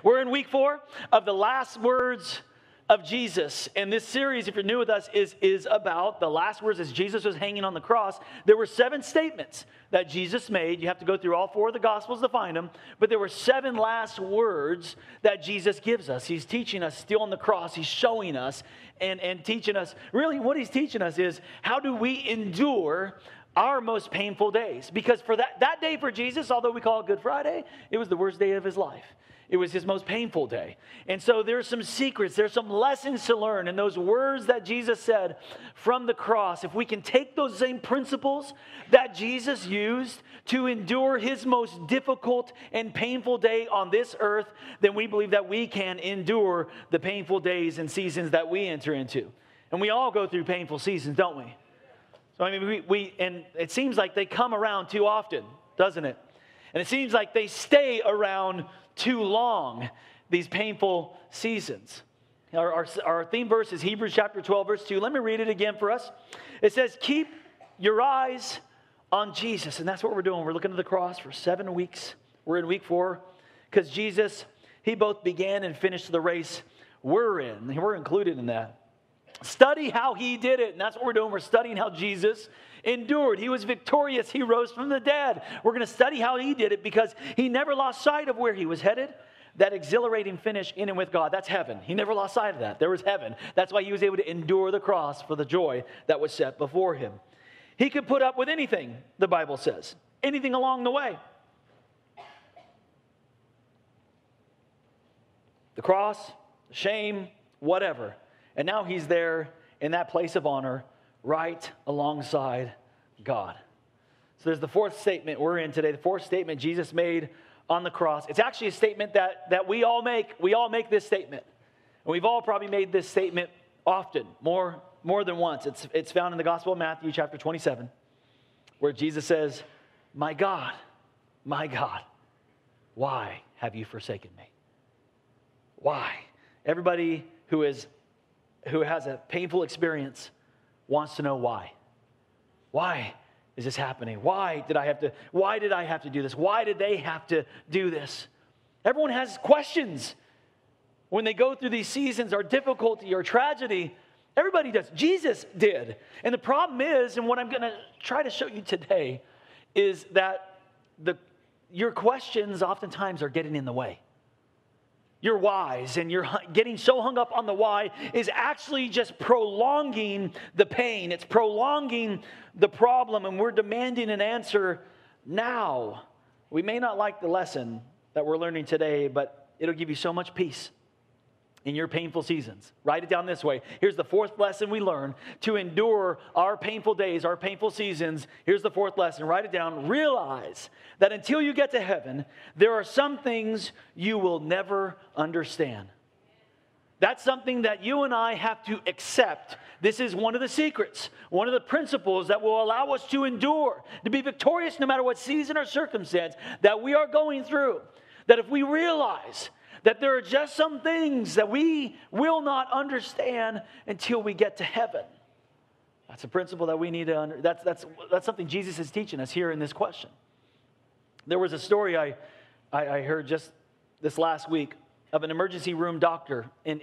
We're in week 4 of the last words of Jesus. And this series, if you're new with us, is about the last words as Jesus was hanging on the cross. There were 7 statements that Jesus made. You have to go through all 4 of the Gospels to find them. But there were 7 last words that Jesus gives us. He's teaching us still on the cross. He's showing us and teaching us. Really, what he's teaching us is how do we endure our most painful days? Because for that day for Jesus, although we call it Good Friday, it was the worst day of his life. It was his most painful day. And so there's some secrets, there's some lessons to learn. And those words that Jesus said from the cross, if we can take those same principles that Jesus used to endure his most difficult and painful day on this earth, then we believe that we can endure the painful days and seasons that we enter into. And we all go through painful seasons, don't we? So I mean, we and it seems like they come around too often, doesn't it? And it seems like they stay around too long, these painful seasons. Our theme verse is Hebrews chapter 12, verse 2. Let me read it again for us. It says, keep your eyes on Jesus. And that's what we're doing. We're looking at the cross for 7 weeks. We're in week 4 because Jesus, he both began and finished the race we're in. We're included in that. Study how he did it. And that's what we're doing. We're studying how Jesus endured. He was victorious. He rose from the dead. We're going to study how he did it because he never lost sight of where he was headed. That exhilarating finish in and with God, that's heaven. He never lost sight of that. There was heaven. That's why he was able to endure the cross for the joy that was set before him. He could put up with anything, the Bible says. Anything along the way. The cross, the shame, whatever. And now he's there in that place of honor right alongside God. So there's the 4th statement we're in today. The 4th statement Jesus made on the cross. It's actually a statement that we all make. We all make this statement. And we've all probably made this statement often, more than once. It's found in the Gospel of Matthew chapter 27, where Jesus says, my God, why have you forsaken me? Why? Everybody who has a painful experience wants to know why. Why is this happening? Why did I have to do this? Why did they have to do this? Everyone has questions when they go through these seasons or difficulty or tragedy. Everybody does. Jesus did. And the problem is, and what I'm going to try to show you today, is that your questions oftentimes are getting in the way. Your whys and you're getting so hung up on the why is actually just prolonging the pain. It's prolonging the problem, and we're demanding an answer now. We may not like the lesson that we're learning today, but it'll give you so much peace in your painful seasons. Write it down this way. Here's the 4th lesson we learn to endure our painful days, our painful seasons. Here's the 4th lesson. Write it down. Realize that until you get to heaven, there are some things you will never understand. That's something that you and I have to accept. This is one of the secrets, one of the principles that will allow us to endure, to be victorious no matter what season or circumstance that we are going through. That if we realize that there are just some things that we will not understand until we get to heaven. That's a principle that we need to that's something Jesus is teaching us here in this question. There was a story I heard just this last week of an emergency room doctor in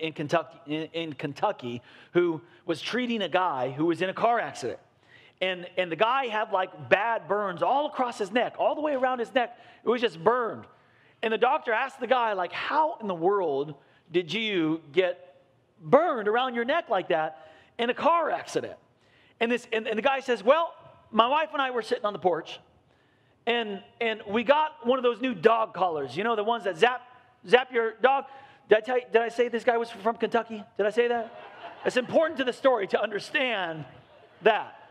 Kentucky who was treating a guy who was in a car accident. And the guy had like bad burns all across his neck, all the way around his neck. It was just burned. And the doctor asked the guy, like, how in the world did you get burned around your neck like that in a car accident? And the guy says, well, my wife and I were sitting on the porch, and we got one of those new dog collars, you know, the ones that zap your dog. Did I say this guy was from Kentucky? Did I say that? It's important to the story to understand that.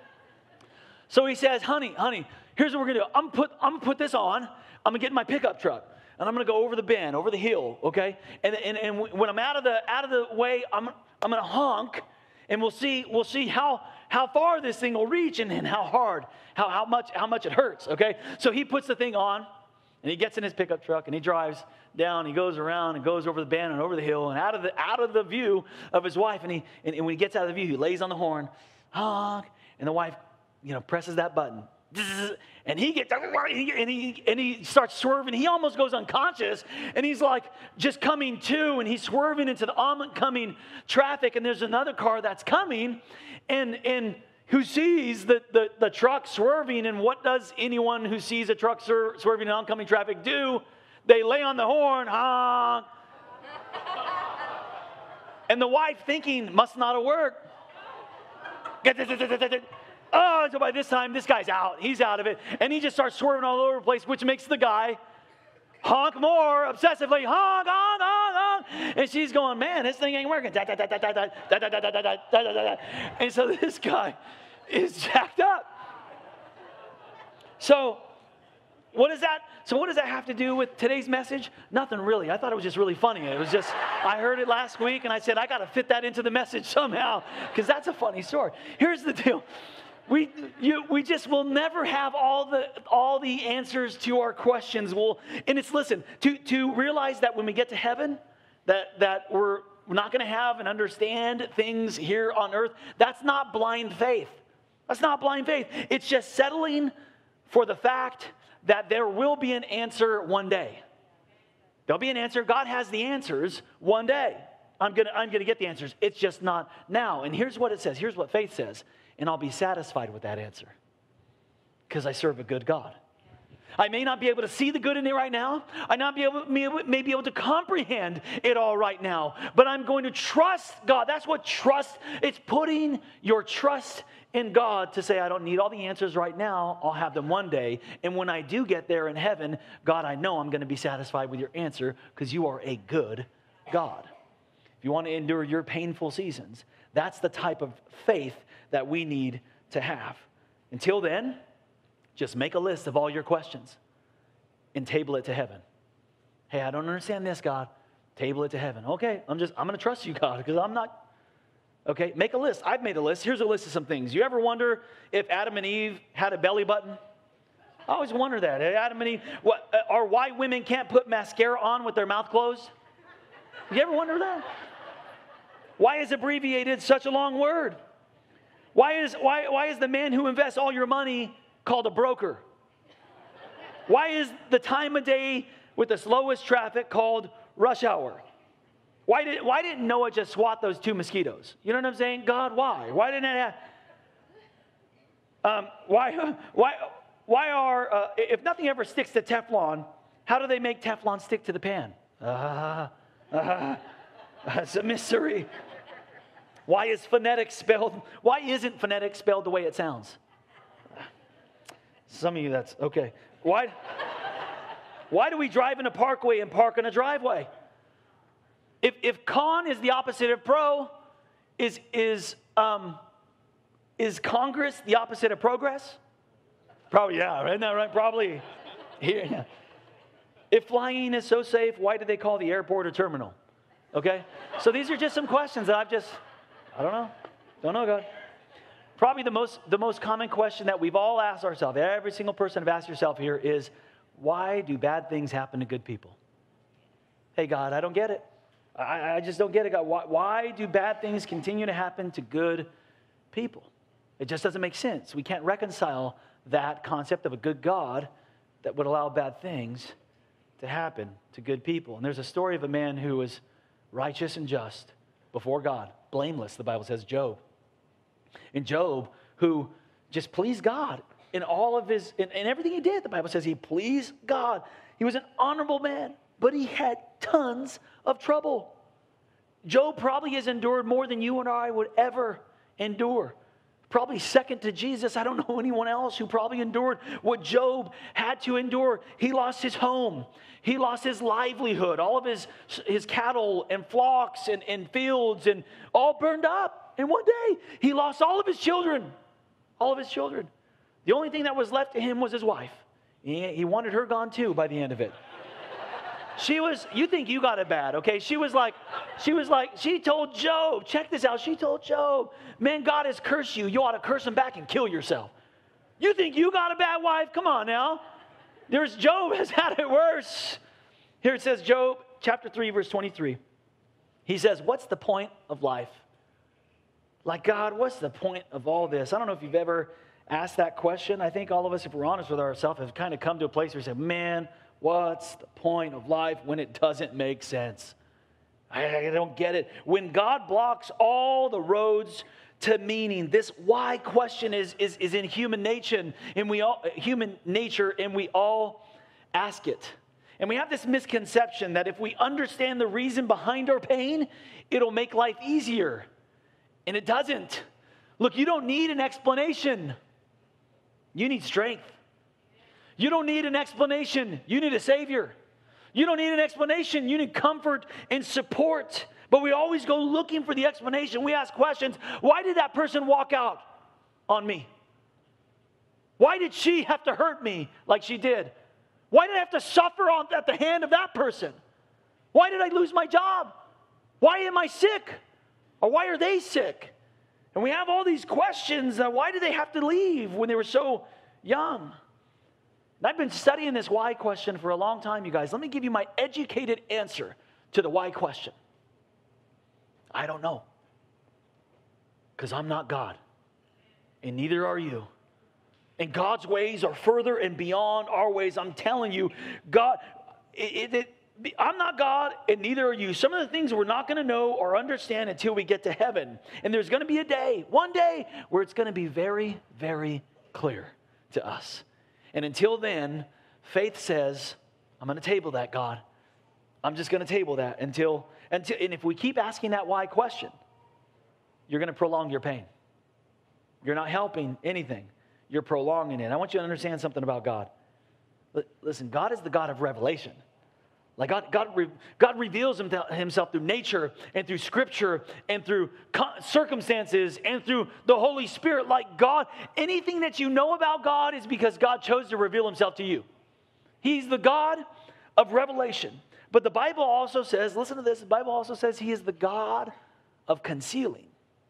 So he says, honey, here's what we're going to do. I'm going to put this on. I'm going to get in my pickup truck. And I'm going to go over the bend, over the hill, okay? And when I'm out of the way, I'm going to honk, and we'll see how far this thing will reach and how hard, how much it hurts, okay? So he puts the thing on, and he gets in his pickup truck, and he drives down. He goes around and goes over the bend and over the hill and out of the view of his wife. And when he gets out of the view, he lays on the horn, honk, and the wife, presses that button, And he gets, and he starts swerving. He almost goes unconscious, and he's like just coming to, and he's swerving into the oncoming traffic, and there's another car that's coming, and who sees the truck swerving, and what does anyone who sees a truck swerving in oncoming traffic do? They lay on the horn, honk. And the wife thinking, must not have worked. Oh, so by this time, this guy's out. He's out of it. And he just starts swerving all over the place, which makes the guy honk more obsessively. Honk, honk, honk, honk. And she's going, man, this thing ain't working. And so this guy is jacked up. So what does that have to do with today's message? Nothing really. I thought it was just really funny. It was just, I heard it last week, and I said, I got to fit that into the message somehow, because that's a funny story. Here's the deal. We just will never have all the answers to our questions. And it's, listen, to realize that when we get to heaven, that we're not going to have and understand things here on earth, that's not blind faith. That's not blind faith. It's just settling for the fact that there will be an answer one day. There'll be an answer. God has the answers one day. I'm gonna get the answers. It's just not now. And here's what it says. Here's what faith says. And I'll be satisfied with that answer, because I serve a good God. I may not be able to see the good in it right now. I may be able to comprehend it all right now. But I'm going to trust God. That's what trust. It's putting your trust in God to say, I don't need all the answers right now. I'll have them one day. And when I do get there in heaven, God, I know I'm going to be satisfied with your answer, because you are a good God. If you want to endure your painful seasons, that's the type of faith that we need to have. Until then, just make a list of all your questions and table it to heaven. Hey, I don't understand this, God. Table it to heaven. Okay, I'm going to trust you, God, because I'm not. Okay, make a list. I've made a list. Here's a list of some things. You ever wonder if Adam and Eve had a belly button? I always wonder that. Adam and Eve, or why women can't put mascara on with their mouth closed? You ever wonder that? Why is abbreviated such a long word? Why is the man who invests all your money called a broker? Why is the time of day with the slowest traffic called rush hour? Why didn't Noah just swat those 2 mosquitoes? You know what I'm saying? God, why? Why didn't that happen? Why are, if nothing ever sticks to Teflon, how do they make Teflon stick to the pan? It's a mystery. Why isn't phonetic spelled the way it sounds? Some of you, that's okay. Why do we drive in a parkway and park in a driveway? If con is the opposite of pro, is Congress the opposite of progress? Probably, yeah, isn't that right? Probably. Here, yeah. If flying is so safe, why do they call the airport a terminal? Okay? So these are just some questions that I don't know, God. Probably the most common question that we've all asked ourselves, every single person have asked yourself here, is, why do bad things happen to good people? Hey, God, I don't get it. I just don't get it, God. Why do bad things continue to happen to good people? It just doesn't make sense. We can't reconcile that concept of a good God that would allow bad things to happen to good people. And there's a story of a man who was righteous and just before God, blameless, the Bible says, Job. And Job, who just pleased God in all of his, in everything he did, the Bible says he pleased God. He was an honorable man, but he had tons of trouble. Job probably has endured more than you and I would ever endure. Probably second to Jesus. I don't know anyone else who probably endured what Job had to endure. He lost his home. He lost his livelihood. All of his cattle and flocks and fields and all burned up in one day. He lost all of his children. All of his children. The only thing that was left to him was his wife. He wanted her gone too by the end of it. You think you got it bad, okay? She told Job, check this out. She told Job, man, God has cursed you. You ought to curse him back and kill yourself. You think you got a bad wife? Come on now. Job has had it worse. Here it says, Job chapter 3, verse 23. He says, what's the point of life? Like, God, what's the point of all this? I don't know if you've ever asked that question, I think all of us, if we're honest with ourselves, have kind of come to a place where we say, man, what's the point of life when it doesn't make sense? I don't get it. When God blocks all the roads to meaning, this why question is in human nature, and we all ask it. And we have this misconception that if we understand the reason behind our pain, it'll make life easier. And it doesn't. Look, you don't need an explanation. You need strength. You don't need an explanation. You need a Savior. You don't need an explanation. You need comfort and support. But we always go looking for the explanation. We ask questions. Why did that person walk out on me? Why did she have to hurt me like she did? Why did I have to suffer at the hand of that person? Why did I lose my job? Why am I sick? Or why are they sick? And we have all these questions. Why did they have to leave when they were so young? And I've been studying this why question for a long time, you guys. Let me give you my educated answer to the why question. I don't know. Because I'm not God. And neither are you. And God's ways are further and beyond our ways. I'm telling you, God, I'm not God, and neither are you. Some of the things we're not going to know or understand until we get to heaven. And there's going to be a day, one day, where it's going to be very, very clear to us. And until then, faith says, I'm going to table that, God. I'm just going to table that until, and if we keep asking that why question, you're going to prolong your pain. You're not helping anything. You're prolonging it. I want you to understand something about God. Listen, God is the God of revelation. Like God reveals himself through nature and through Scripture and through circumstances and through the Holy Spirit. Like God, anything that you know about God is because God chose to reveal himself to you. He's the God of revelation. But the Bible also says, listen to this, the Bible also says he is the God of concealing.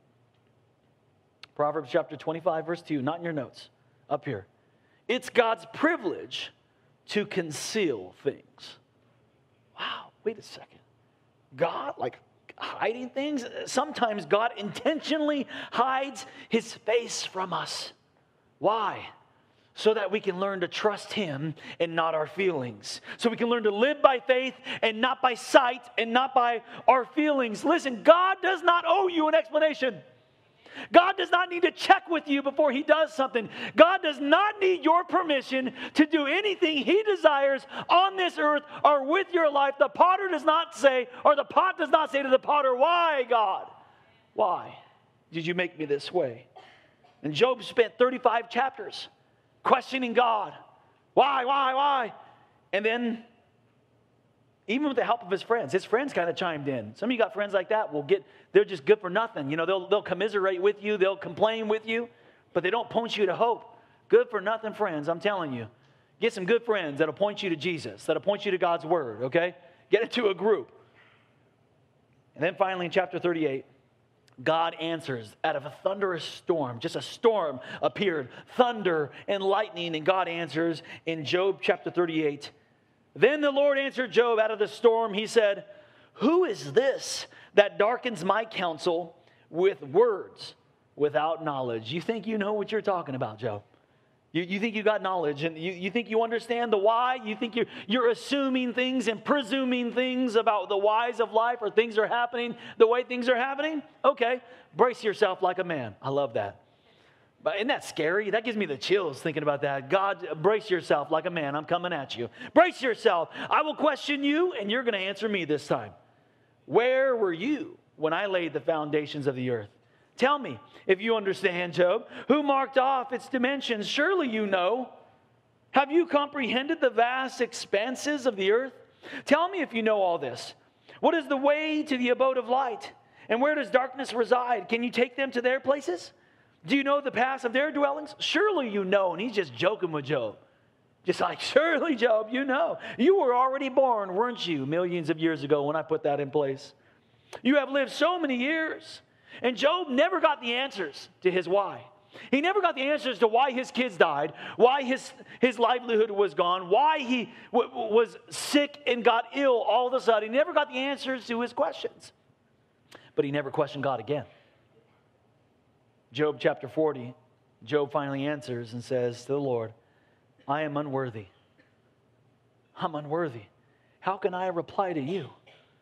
Proverbs chapter 25, verse 2, not in your notes, up here. It's God's privilege to conceal things. Wow, wait a second. God, like hiding things? Sometimes God intentionally hides his face from us. Why? So that we can learn to trust him and not our feelings. So we can learn to live by faith and not by sight and not by our feelings. Listen, God does not owe you an explanation. God does not need to check with you before he does something. God does not need your permission to do anything he desires on this earth or with your life. The potter does not say, or the pot does not say to the potter, why, God? Why did you make me this way? And Job spent 35 chapters questioning God. Why? And then, even with the help of his friends kind of chimed in. Some of you got friends like that. They're just good for nothing. You know, they'll commiserate with you. They'll complain with you, but they don't point you to hope. Good for nothing friends, I'm telling you. Get some good friends that'll point you to Jesus, that'll point you to God's word, okay? Get into a group. And then finally in chapter 38, God answers out of a thunderous storm. Just a storm appeared, thunder and lightning, and God answers in Job chapter 38. Then the Lord answered Job out of the storm. He said, who is this that darkens my counsel with words without knowledge? You think you know what you're talking about, Job? You think you got knowledge, and you think you understand the why? You think you're assuming things and presuming things about the whys of life, or things are happening the way things are happening? Okay, brace yourself like a man. I love that. But isn't that scary? That gives me the chills thinking about that. God, brace yourself like a man. I'm coming at you. Brace yourself. I will question you, and you're going to answer me this time. Where were you when I laid the foundations of the earth? Tell me, if you understand, Job, who marked off its dimensions? Surely you know. Have you comprehended the vast expanses of the earth? Tell me if you know all this. What is the way to the abode of light? And where does darkness reside? Can you take them to their places? Do you know the paths of their dwellings? Surely you know. And he's just joking with Job. Just like, surely, Job, you know. You were already born, weren't you, millions of years ago when I put that in place? You have lived so many years. And Job never got the answers to his why. He never got the answers to why his kids died, why his livelihood was gone, why he was sick and got ill all of a sudden. He never got the answers to his questions. But he never questioned God again. Job chapter 40, Job finally answers and says to the Lord, I am unworthy. I'm unworthy. How can I reply to you?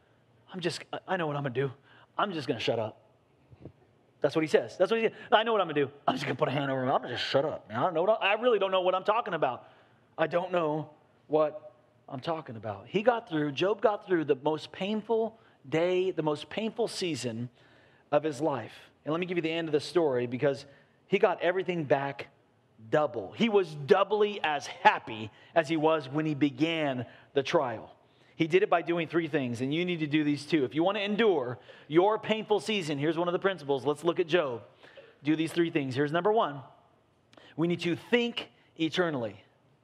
I know what I'm going to do. I'm just going to shut up. That's what he says. That's what he said. I know what I'm going to do. I'm just going to put a hand over him. I'm going to just shut up. I really don't know what I'm talking about. I don't know what I'm talking about. Job got through the most painful day, the most painful season of his life. And let me give you the end of the story, because he got everything back double. He was doubly as happy as he was when he began the trial. He did it by doing three things, and you need to do these too. If you want to endure your painful season, here's one of the principles. Let's look at Job. Do these three things. Here's number one. We need to think eternally.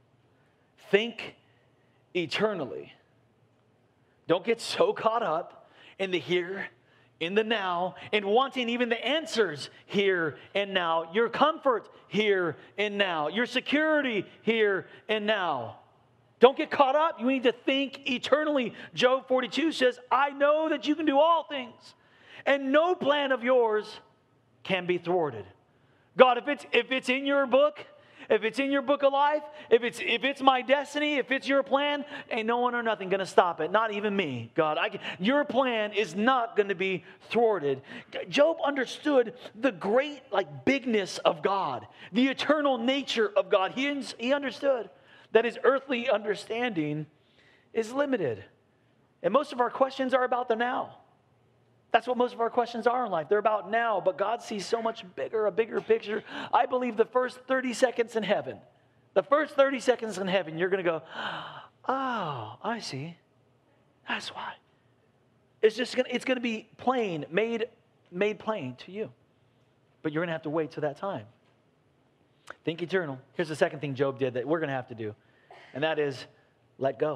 Think eternally. Don't get so caught up in the here, in the now, and wanting even the answers here and now. Your comfort here and now. Your security here and now. Don't get caught up. You need to think eternally. Job 42 says, I know that you can do all things, and no plan of yours can be thwarted. God, if it's in your book, if it's in your book of life, if it's my destiny, if it's your plan, ain't no one or nothing going to stop it. Not even me, God. Your plan is not going to be thwarted. Job understood the great bigness of God, the eternal nature of God. He understood that his earthly understanding is limited. And most of our questions are about the now. That's what most of our questions are in life. They're about now, but God sees so much bigger, a bigger picture. I believe the first 30 seconds in heaven, you're going to go, oh, I see. That's why. It's going to be plain, made plain to you. But you're going to have to wait till that time. Think eternal. Here's the second thing Job did that we're going to have to do, and that is let go.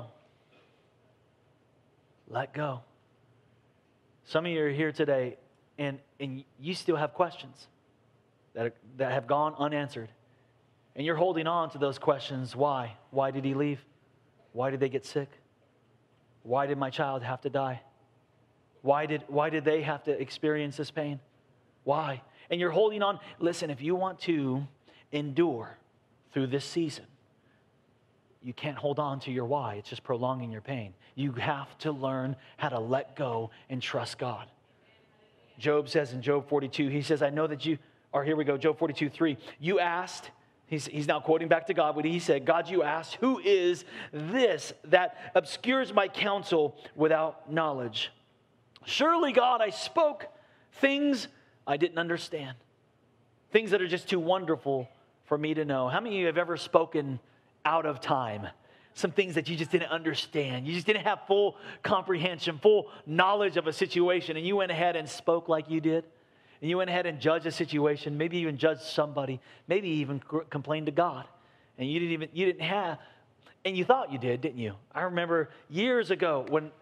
Let go. Some of you are here today, and you still have questions that have gone unanswered. And you're holding on to those questions. Why? Why did he leave? Why did they get sick? Why did my child have to die? Why did they have to experience this pain? Why? And you're holding on. Listen, if you want to endure through this season, you can't hold on to your why. It's just prolonging your pain. You have to learn how to let go and trust God. Job says in Job 42, he says, I know that you, or here we go, Job 42:3. You asked, he's now quoting back to God what he said, God, you asked, who is this that obscures my counsel without knowledge? Surely, God, I spoke things I didn't understand. Things that are just too wonderful for me to know. How many of you have ever spoken out of time? Some things that you just didn't understand. You just didn't have full comprehension, full knowledge of a situation, and you went ahead and spoke like you did. And you went ahead and judged a situation, maybe even judged somebody, maybe even complained to God. And you didn't have, and you thought you did, didn't you? I remember years ago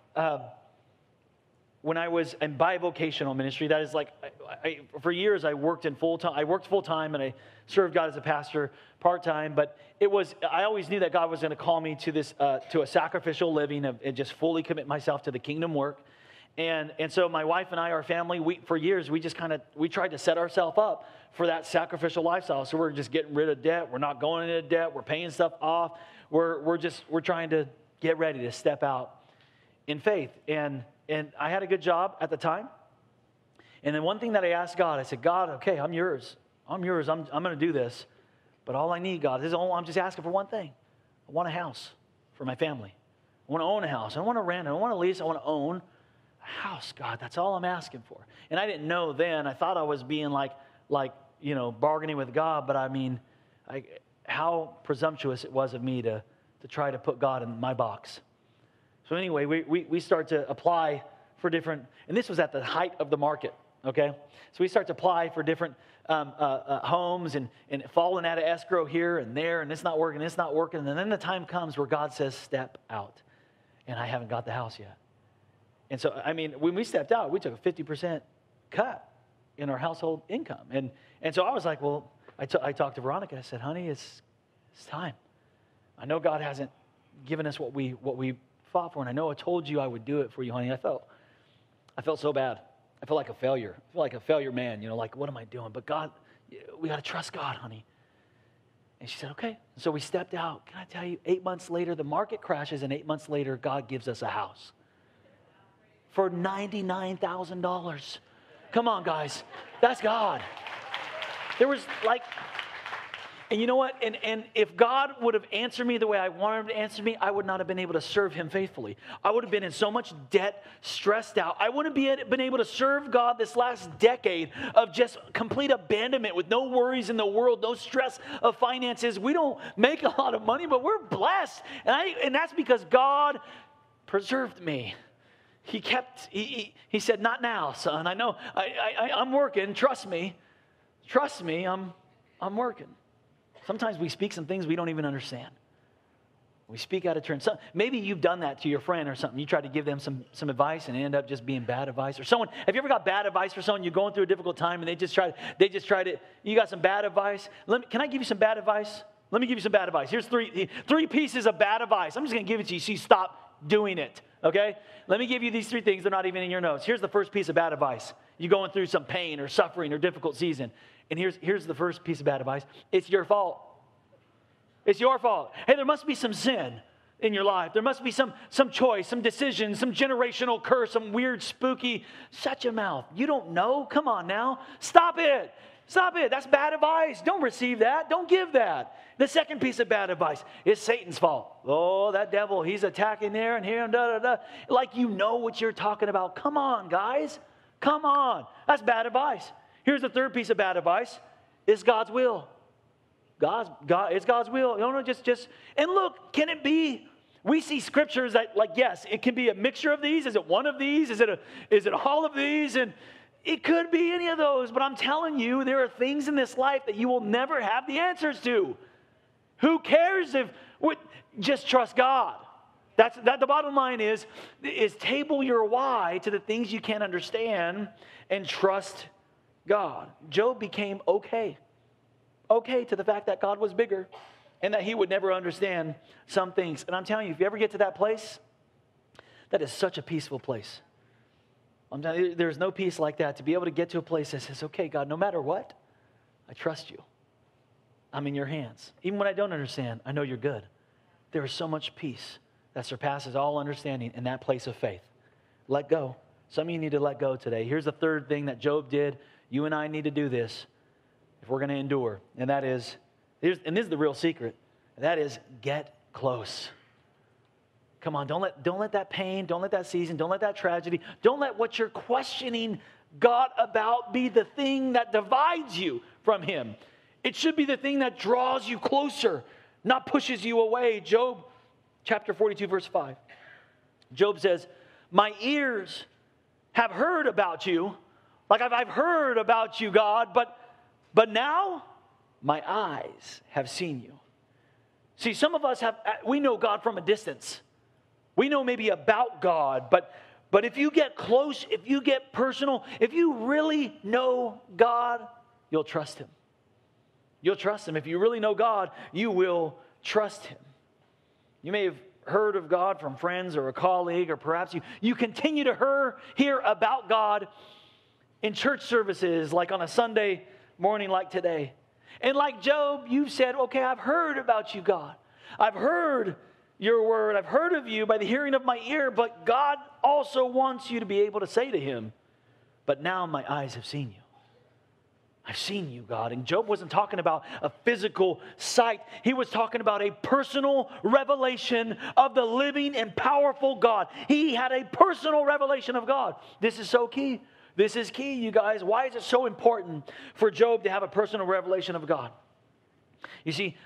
when I was in bivocational ministry, that is for years I worked full-time and I served God as a pastor part-time, but I always knew that God was going to call me to this, to a sacrificial living and just fully commit myself to the kingdom work. And so my wife and I, our family, for years, we tried to set ourselves up for that sacrificial lifestyle. So we're just getting rid of debt. We're not going into debt. We're paying stuff off. We're trying to get ready to step out in faith. And I had a good job at the time. And then one thing that I asked God, I said, God, okay, I'm yours. I'm going to do this. But all I need, God, I'm just asking for one thing. I want a house for my family. I want to own a house. I don't want to rent. I don't want to lease. I want to own a house, God. That's all I'm asking for. And I didn't know then. I thought I was being bargaining with God. But I mean, how presumptuous it was of me to try to put God in my box. So anyway, we start to apply for different, and this was at the height of the market, okay? So we start to apply for different homes and falling out of escrow here and there, and it's not working, and then the time comes where God says, step out, and I haven't got the house yet. And so, I mean, when we stepped out, we took a 50% cut in our household income. And so I was like, well, I talked to Veronica, I said, honey, it's time. I know God hasn't given us what we fought for, and I know I told you I would do it for you, honey. I felt so bad. I felt like a failure. I felt like a failure man, what am I doing? But God, we got to trust God, honey. And she said, okay. So we stepped out. Can I tell you, 8 months later, the market crashes, and 8 months later, God gives us a house for $99,000. Come on, guys. That's God. There was like, and you know what? And if God would have answered me the way I wanted him to answer me, I would not have been able to serve him faithfully. I would have been in so much debt, stressed out. I wouldn't have been able to serve God this last decade of just complete abandonment with no worries in the world, no stress of finances. We don't make a lot of money, but we're blessed. And that's because God preserved me. He said, not now, son. I know I'm working. Trust me. Trust me, I'm working. Sometimes we speak some things we don't even understand. We speak out of turn. So maybe you've done that to your friend or something. You try to give them some advice and it ended up just being bad advice. Or someone, have you ever got bad advice for someone? You're going through a difficult time and they just try to, you got some bad advice? Can I give you some bad advice? Let me give you some bad advice. Here's three pieces of bad advice. I'm just going to give it to you so you stop doing it, okay? Let me give you these 3 things. They're not even in your notes. Here's the first piece of bad advice. You're going through some pain or suffering or difficult season. And here's the first piece of bad advice. It's your fault. It's your fault. Hey, there must be some sin in your life. There must be some choice, some decision, some generational curse, some weird, spooky, shut your mouth. You don't know? Come on now. Stop it. Stop it. That's bad advice. Don't receive that. Don't give that. The second piece of bad advice is Satan's fault. Oh, that devil, he's attacking there and here and da-da-da. Like you know what you're talking about. Come on, guys. Come on. That's bad advice. Here's the third piece of bad advice. It's God's will. It's God's will. No, just. And look, can it be? We see scriptures that, like, yes, it can be a mixture of these. Is it one of these? Is it all of these? And it could be any of those. But I'm telling you, there are things in this life that you will never have the answers to. Who cares just trust God. The bottom line is table your why to the things you can't understand and trust God. Job became okay to the fact that God was bigger and that he would never understand some things. And I'm telling you, if you ever get to that place, that is such a peaceful place. I'm telling you, there's no peace like that, to be able to get to a place that says, okay, God, no matter what, I trust you. I'm in your hands. Even when I don't understand, I know you're good. There is so much peace that surpasses all understanding in that place of faith. Let go. Some of you need to let go today. Here's the third thing that Job did. You and I need to do this if we're going to endure. And that is, this is the real secret. That is, get close. Come on, don't let that pain, don't let that season, don't let that tragedy, don't let what you're questioning God about be the thing that divides you from him. It should be the thing that draws you closer, not pushes you away. Job chapter 42, verse 5. Job says, my ears have heard about you. Like I've heard about you, God, but now my eyes have seen you. See, some of us we know God from a distance. We know maybe about God, but if you get close, if you get personal, if you really know God, you'll trust him. You'll trust him. If you really know God, you will trust him. You may have heard of God from friends or a colleague, or perhaps you continue to hear about God in church services, like on a Sunday morning like today. And like Job, you've said, okay, I've heard about you, God. I've heard your word. I've heard of you by the hearing of my ear, but God also wants you to be able to say to him, but now my eyes have seen you. I've seen you, God. And Job wasn't talking about a physical sight. He was talking about a personal revelation of the living and powerful God. He had a personal revelation of God. This is so key. This is key, you guys. Why is it so important for Job to have a personal revelation of God? You see,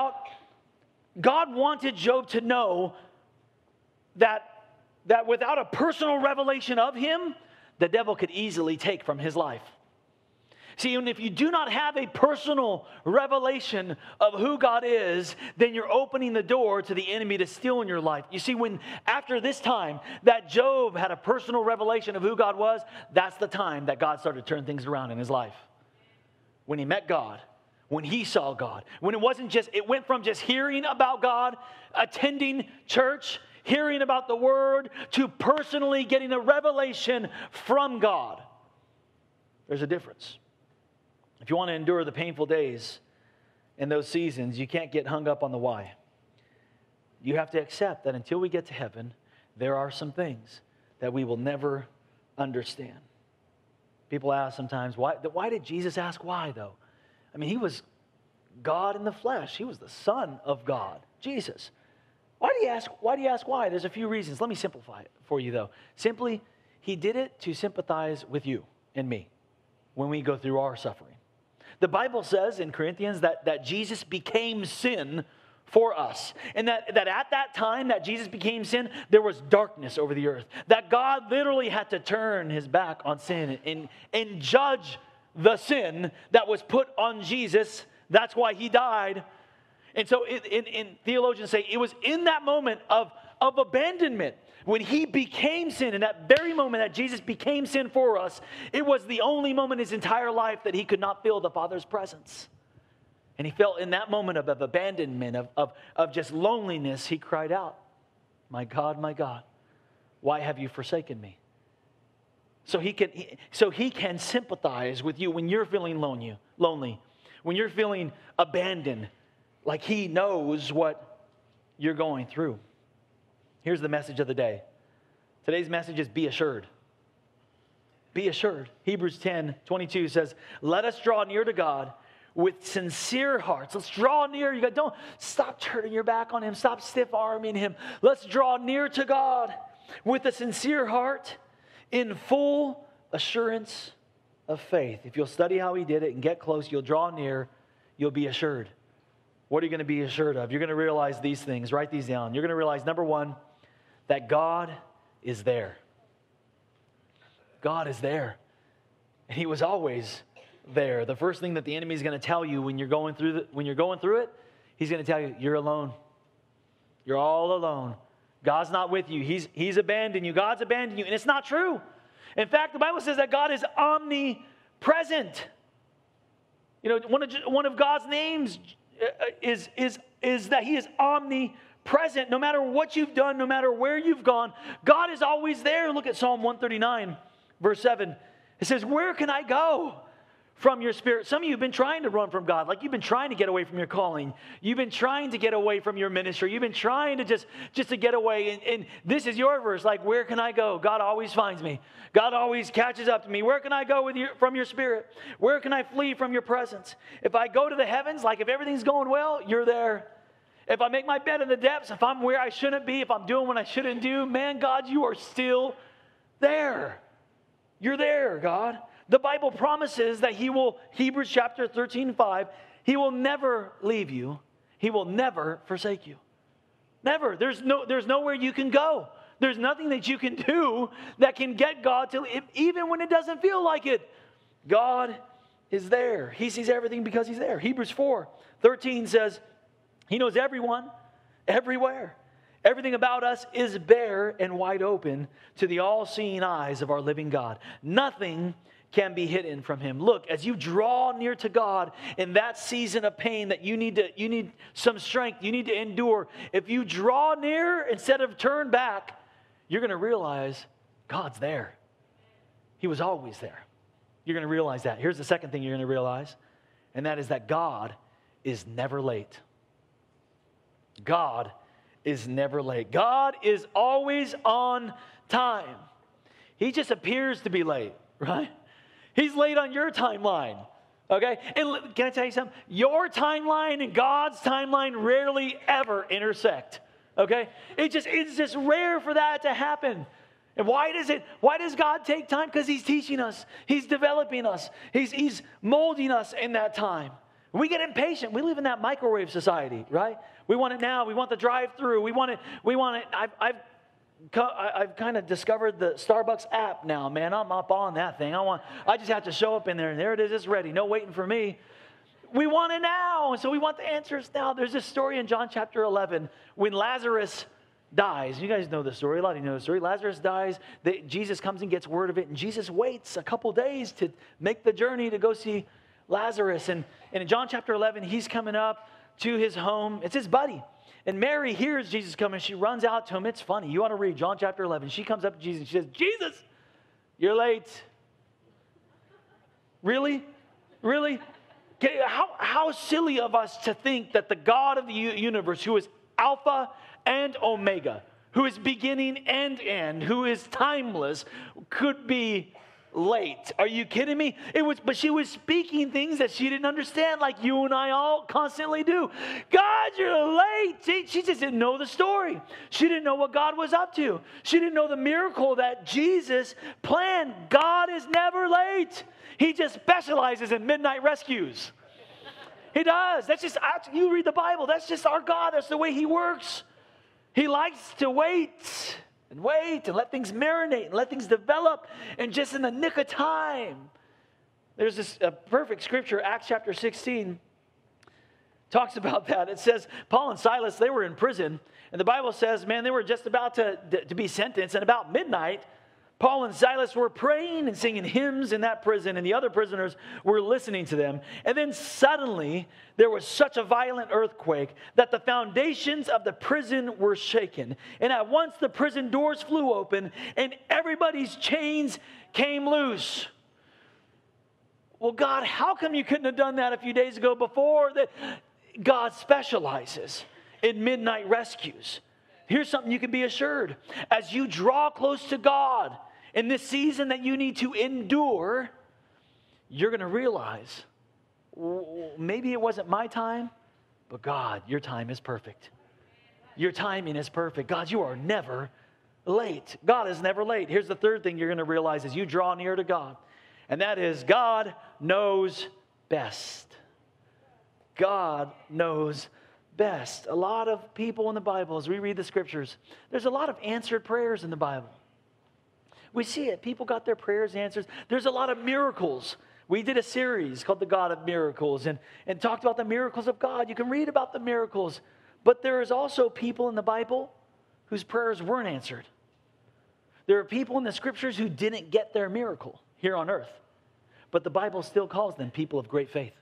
God wanted Job to know that without a personal revelation of him, the devil could easily take from his life. See, and if you do not have a personal revelation of who God is, then you're opening the door to the enemy to steal in your life. You see, after this time that Job had a personal revelation of who God was, that's the time that God started to turn things around in his life. When he met God, when he saw God, when it went from just hearing about God, attending church, hearing about the word, to personally getting a revelation from God. There's a difference. If you want to endure the painful days, in those seasons, you can't get hung up on the why. You have to accept that until we get to heaven, there are some things that we will never understand. People ask sometimes, why did Jesus ask why, though? I mean, he was God in the flesh. He was the Son of God, Jesus. Why do you ask why? There's a few reasons. Let me simplify it for you, though. Simply, he did it to sympathize with you and me when we go through our suffering. The Bible says in Corinthians that Jesus became sin for us. And that at that time that Jesus became sin, there was darkness over the earth. That God literally had to turn his back on sin and judge the sin that was put on Jesus. That's why he died. And so theologians say it was in that moment of abandonment, when he became sin, in that very moment that Jesus became sin for us, it was the only moment in his entire life that he could not feel the Father's presence. And he felt in that moment of abandonment, of just loneliness, he cried out, my God, why have you forsaken me? So he can sympathize with you when you're feeling lonely, when you're feeling abandoned, like he knows what you're going through. Here's the message of the day. Today's message is be assured. Be assured. Hebrews 10:22 says, let us draw near to God with sincere hearts. Let's draw near. Don't stop turning your back on him. Stop stiff-arming him. Let's draw near to God with a sincere heart in full assurance of faith. If you'll study how he did it and get close, you'll draw near, you'll be assured. What are you going to be assured of? You're going to realize these things. Write these down. You're going to realize, number one, that God is there. God is there. And he was always there. The first thing that the enemy is going to tell you when you're going through it, he's going to tell you, you're alone. You're all alone. God's not with you. He's abandoned you. God's abandoned you. And it's not true. In fact, the Bible says that God is omnipresent. You know, one of God's names is that he is omnipresent. No matter what you've done, no matter where you've gone, God is always there. Look at Psalm 139, verse 7. It says, where can I go from your spirit? Some of you have been trying to run from God. Like you've been trying to get away from your calling. You've been trying to get away from your ministry. You've been trying to just to get away. And this is your verse. Like, where can I go? God always finds me. God always catches up to me. Where can I go from your spirit? Where can I flee from your presence? If I go to the heavens, like if everything's going well, you're there. If I make my bed in the depths, if I'm where I shouldn't be, if I'm doing what I shouldn't do, man, God, you are still there. You're there, God. The Bible promises that he will, Hebrews chapter 13:5, he will never leave you. He will never forsake you. Never. There's nowhere you can go. There's nothing that you can do that can get God to, even when it doesn't feel like it. God is there. He sees everything because he's there. Hebrews 4:13 says, he knows everyone, everywhere. Everything about us is bare and wide open to the all-seeing eyes of our living God. Nothing can be hidden from him. Look, as you draw near to God in that season of pain that you need some strength, you need to endure. If you draw near instead of turn back, you're going to realize God's there. He was always there. You're going to realize that. Here's the second thing you're going to realize, and that is that God is never late. God is never late. God is always on time. He just appears to be late, right? He's late on your timeline, okay? And can I tell you something? Your timeline and God's timeline rarely ever intersect, okay? It's just rare for that to happen. And why does God take time? Because he's teaching us. He's developing us. He's molding us in that time. We get impatient. We live in that microwave society, right? We want it now. We want the drive-through. We want it. I've kind of discovered the Starbucks app now, man. I'm up on that thing. I just have to show up in there, and there it is. It's ready. No waiting for me. We want it now, and so we want the answers now. There's this story in John chapter 11 when Lazarus dies. You guys know the story. A lot of you know the story. Lazarus dies. Jesus comes and gets word of it, and Jesus waits a couple days to make the journey to go see Lazarus. And in John chapter 11, he's coming up to his home. It's his buddy. And Mary hears Jesus coming. She runs out to him. It's funny. You want to read John chapter 11. She comes up to Jesus and she says, Jesus, you're late. Really? Really? Okay, how silly of us to think that the God of the universe, who is Alpha and Omega, who is beginning and end, who is timeless, could be late. Are you kidding me? But she was speaking things that she didn't understand, like you and I all constantly do. God, you're late. She just didn't know the story. She didn't know what God was up to. She didn't know the miracle that Jesus planned. God is never late. He just specializes in midnight rescues. He does. That's just, you read the Bible, that's just our God. That's the way He works. He likes to wait and let things marinate and let things develop, and just in the nick of time. There's this perfect scripture, Acts chapter 16, talks about that. It says Paul and Silas, they were in prison, and the Bible says, man, they were just about to be sentenced, and about midnight, Paul and Silas were praying and singing hymns in that prison, and the other prisoners were listening to them. And then suddenly, there was such a violent earthquake that the foundations of the prison were shaken. And at once the prison doors flew open, and everybody's chains came loose. Well, God, how come you couldn't have done that a few days ago before? That God specializes in midnight rescues. Here's something you can be assured. As you draw close to God in this season that you need to endure, you're going to realize, maybe it wasn't my time, but God, your time is perfect. Your timing is perfect. God, you are never late. God is never late. Here's the third thing you're going to realize as you draw near to God, and that is God knows best. God knows best. A lot of people in the Bible, as we read the scriptures, there's a lot of answered prayers in the Bible. We see it. People got their prayers answered. There's a lot of miracles. We did a series called The God of Miracles and talked about the miracles of God. You can read about the miracles. But there is also people in the Bible whose prayers weren't answered. There are people in the scriptures who didn't get their miracle here on earth. But the Bible still calls them people of great faith.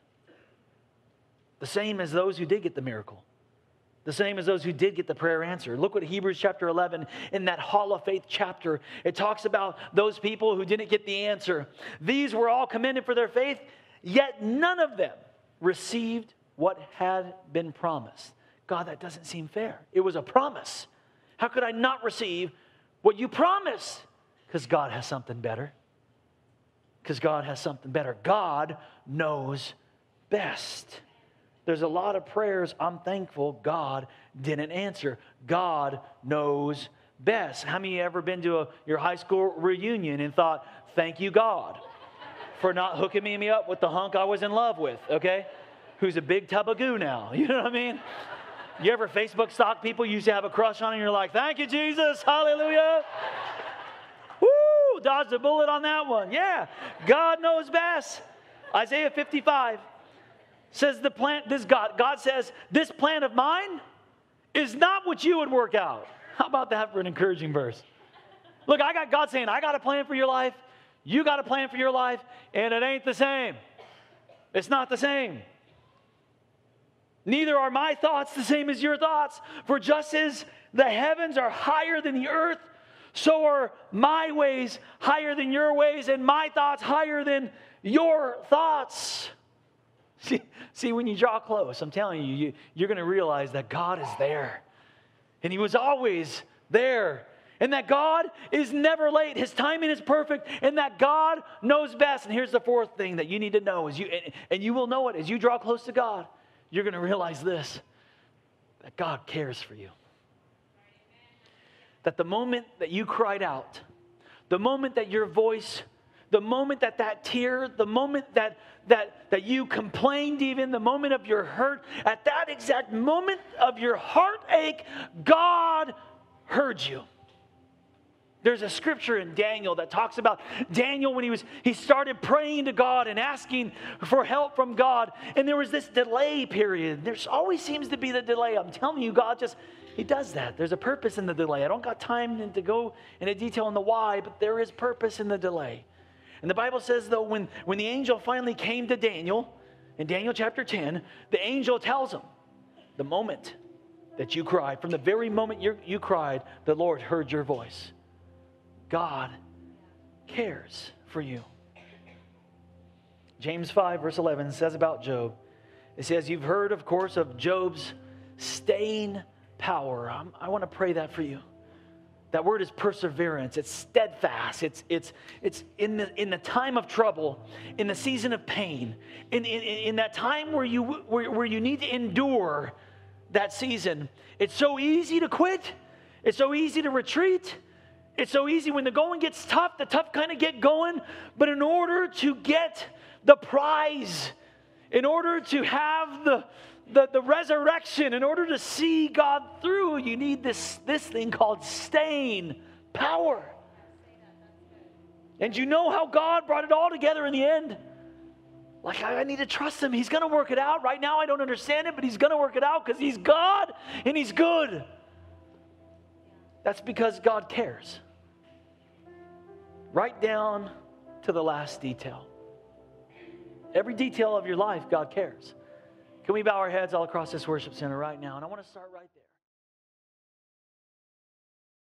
The same as those who did get the miracle. The same as those who did get the prayer answered. Look what Hebrews chapter 11, in that Hall of Faith chapter, it talks about those people who didn't get the answer. These were all commended for their faith, yet none of them received what had been promised. God, that doesn't seem fair. It was a promise. How could I not receive what you promised? Because God has something better. Because God has something better. God knows best. There's a lot of prayers I'm thankful God didn't answer. God knows best. How many of you ever been to your high school reunion and thought, thank you, God, for not hooking me up with the hunk I was in love with, okay? Who's a big tub of goo now. You know what I mean? You ever Facebook stalk people you used to have a crush on and you're like, thank you, Jesus, hallelujah. Woo, dodged a bullet on that one. Yeah, God knows best. Isaiah 55. Says God says, this plan of mine is not what you would work out. How about that for an encouraging verse? Look, I got God saying, I got a plan for your life. You got a plan for your life, and it ain't the same. It's not the same. Neither are my thoughts the same as your thoughts. For just as the heavens are higher than the earth, so are my ways higher than your ways, and my thoughts higher than your thoughts. See, when you draw close, I'm telling you, you're going to realize that God is there. And He was always there. And that God is never late. His timing is perfect. And that God knows best. And here's the fourth thing that you need to know. And you will know it as you draw close to God. You're going to realize this. That God cares for you. That the moment that you cried out, the moment that your voice, the moment that tear, the moment that you complained even, the moment of your hurt, at that exact moment of your heartache, God heard you. There's a scripture in Daniel that talks about Daniel when he started praying to God and asking for help from God. And there was this delay period. There always seems to be the delay. I'm telling you, God He does that. There's a purpose in the delay. I don't got time to go into detail on the why, but there is purpose in the delay. And the Bible says, though, when the angel finally came to Daniel, in Daniel chapter 10, the angel tells him, the moment that you cried, from the very moment you cried, the Lord heard your voice. God cares for you. James 5, verse 11 says about Job, it says, you've heard, of course, of Job's staying power. I want to pray that for you. That word is perseverance. It's steadfast. It's in the time of trouble, in the season of pain, in that time where you need to endure that season. It's so easy to quit. It's so easy to retreat. It's so easy when the going gets tough, the tough kind of get going. But in order to get the prize, in order to have the resurrection, in order to see God through, you need this thing called staying power. And you know how God brought it all together in the end? Like, I need to trust Him. He's going to work it out. Right now I don't understand it, but He's going to work it out because He's God and He's good. That's because God cares. Right down to the last detail. Every detail of your life, God cares. Can we bow our heads all across this worship center right now? And I want to start right there.